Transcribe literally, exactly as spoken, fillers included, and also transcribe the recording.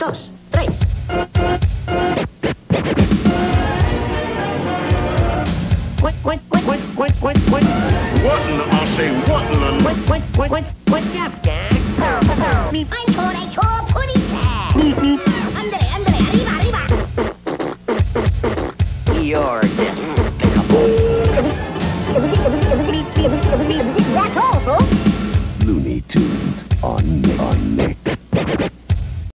dos, tres. What, what, what, what, what, what, what? What in the, I'll say what in the... What, what, what, what, what's up, Doc? I thought I saw a pudding.